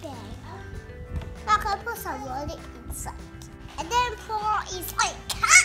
bag. Now I can put some water inside. And then pour inside cup.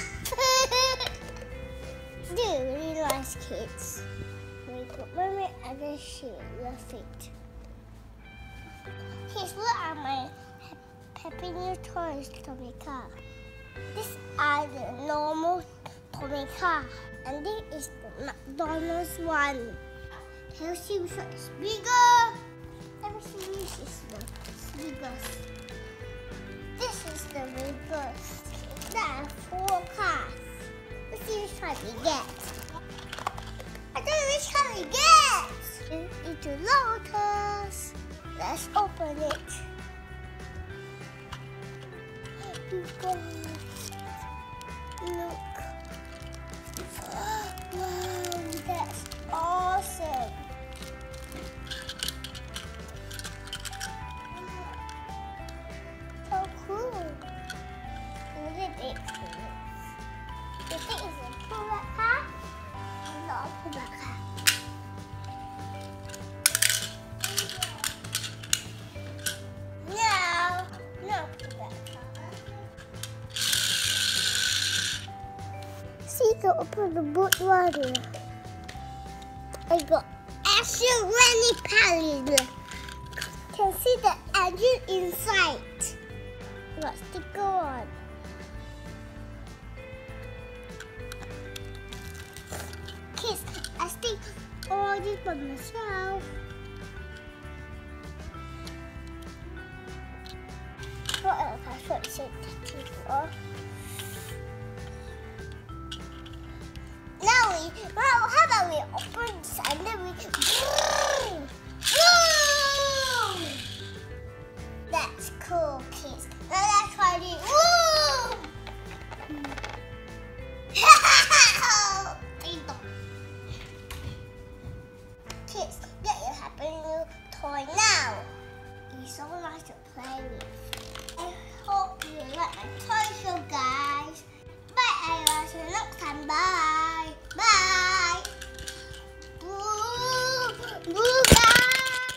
They're really nice kids. We put mermaid and then she love it. Here's what are my Happy New toys, Tomica. These are the normal Tomica. And this is the McDonald's one. Can you see which one is bigger? Let me see which is the biggest. This is the biggest. There are 4 cars. Let's see which one we get. I don't know which one we get. Into Lotus. Let's open it. Look. Wow, that's awesome. So cool. Look at it. You think it's a pull-back car? Not a pull-back car. No pull-back car. See, to open the boot one. I got extra many pallets. Can see the engine inside. Got sticker on. Kids, I stick all this by myself. What else? I should say that. How about we open this and then we boom! That's cool, kids. Now let's try it. Woo!